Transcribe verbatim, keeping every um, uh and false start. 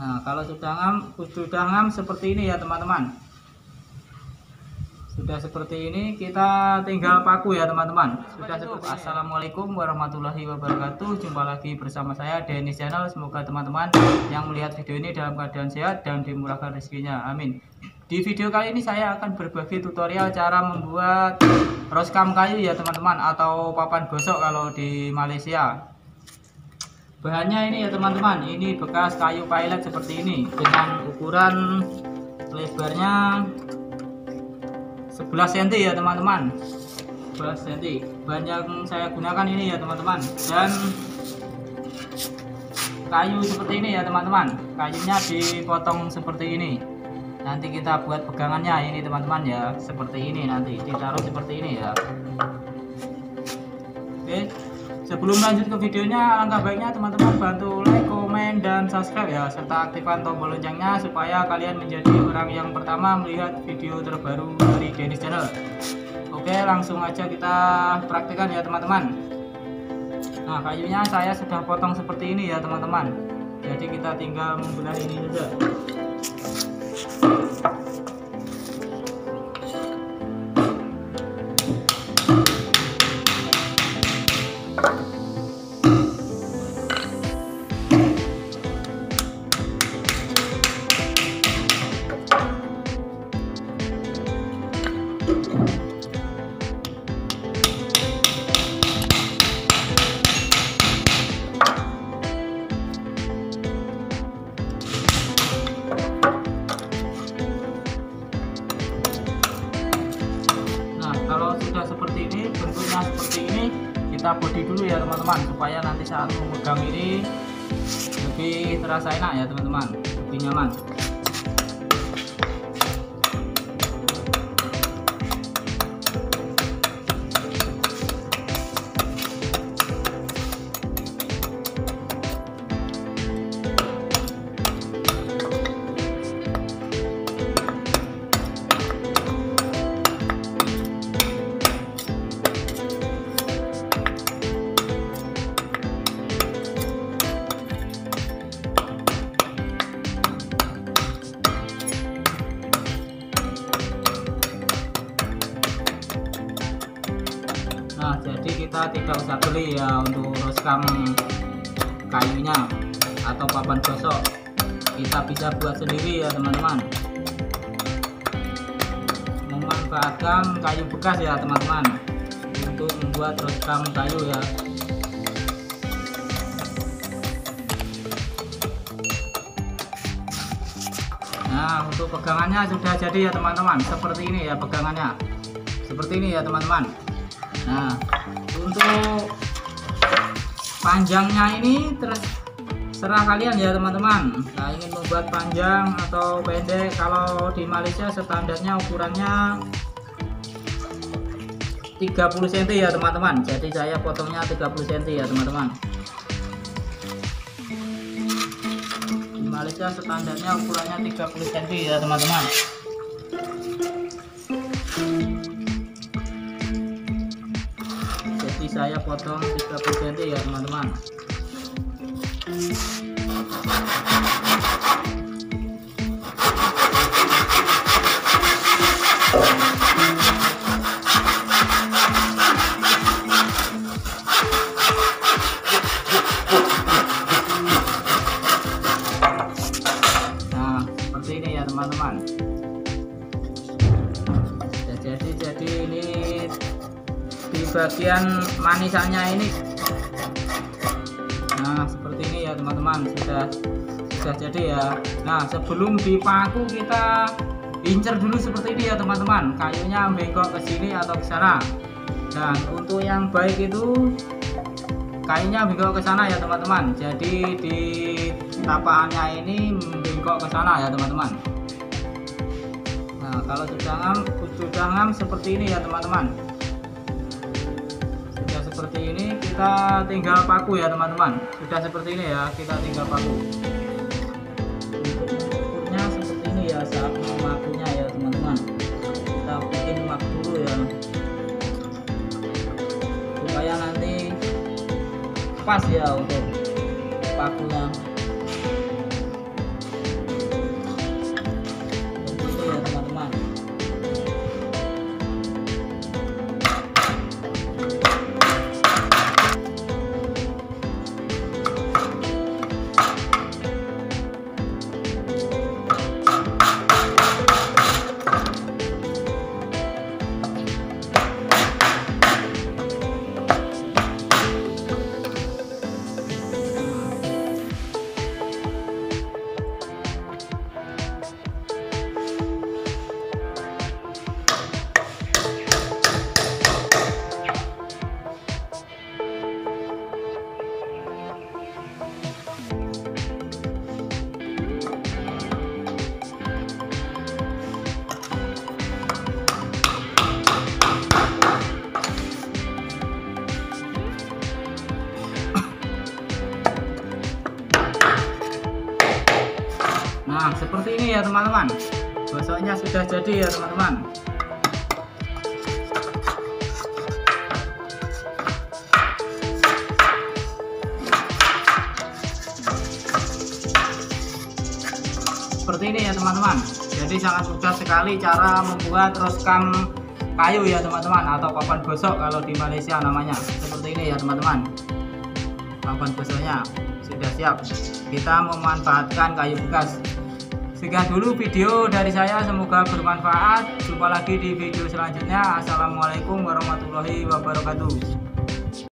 Nah, kalau sudah ngam, sudah ngam seperti ini ya teman-teman. Sudah seperti ini, kita tinggal paku ya teman-teman. Sudah seperti ini. Assalamualaikum warahmatullahi wabarakatuh. Jumpa lagi bersama saya Dennis Channel. Semoga teman-teman yang melihat video ini dalam keadaan sehat dan dimurahkan rezekinya. Amin. Di video kali ini saya akan berbagi tutorial cara membuat roskam kayu ya teman-teman, atau papan gosok kalau di Malaysia. Bahannya ini ya teman-teman, ini bekas kayu pilot seperti ini dengan ukuran lebarnya sebelas sentimeter ya teman-teman, sebelas sentimeter. Bahan yang saya gunakan ini ya teman-teman, dan kayu seperti ini ya teman-teman. Kayunya dipotong seperti ini. Nanti kita buat pegangannya ini teman-teman ya, seperti ini, nanti ditaruh seperti ini ya. Oke, sebelum lanjut ke videonya, alangkah baiknya teman-teman bantu like, komen, dan subscribe ya, serta aktifkan tombol loncengnya supaya kalian menjadi orang yang pertama melihat video terbaru dari Dennis Channel. Oke, langsung aja kita praktekkan ya teman-teman. Nah, kayunya saya sudah potong seperti ini ya teman-teman. Jadi kita tinggal membelah ini saja. Kalau sudah seperti ini, bentuknya seperti ini, kita body dulu ya teman-teman, supaya nanti saat memegang ini lebih terasa enak ya teman-teman, lebih nyaman. Nah, jadi kita tidak usah beli ya untuk roskam kayunya atau papan gosok. Kita bisa buat sendiri ya teman-teman. Memanfaatkan kayu bekas ya teman-teman untuk membuat roskam kayu ya. Nah, untuk pegangannya sudah jadi ya teman-teman. Seperti ini ya pegangannya. Seperti ini ya teman-teman. Nah, untuk panjangnya ini terserah kalian ya teman-teman. Nah, ingin membuat panjang atau pendek. Kalau di Malaysia standarnya ukurannya tiga puluh sentimeter ya teman-teman. Jadi saya potongnya tiga puluh sentimeter ya teman-teman. Di Malaysia standarnya ukurannya tiga puluh sentimeter ya teman-teman. Saya potong tiga puluh sentimeter ya teman-teman. Nah, seperti ini ya teman-teman. Jadi jadi ini di bagian manisannya ini. Nah, seperti ini ya teman-teman, sudah sudah jadi ya. Nah, sebelum dipaku kita incer dulu seperti ini ya teman-teman, kayunya bengkok ke sini atau ke sana. Dan untuk yang baik itu kayunya bengkok ke sana ya teman-teman. Jadi di tapakannya ini bengkok ke sana ya teman-teman. Nah, kalau sudah ngam, sudah ngam seperti ini ya teman-teman. Seperti ini, kita tinggal paku ya teman-teman. Sudah seperti ini ya, kita tinggal paku. Untuk mengukurnya seperti ini ya, saat memakunya ya teman-teman. Kita bikin mak dulu ya, supaya nanti pas ya untuk pakunya. Nah, seperti ini ya teman-teman. Gosoknya sudah jadi ya teman-teman. Seperti ini ya teman-teman. Jadi sangat mudah sekali cara membuat roskam kayu ya teman-teman, atau papan gosok kalau di Malaysia namanya. Seperti ini ya teman-teman. Papan gosoknya sudah siap. Kita memanfaatkan kayu bekas. Sekian dulu video dari saya, semoga bermanfaat. Jumpa lagi di video selanjutnya. Assalamualaikum warahmatullahi wabarakatuh.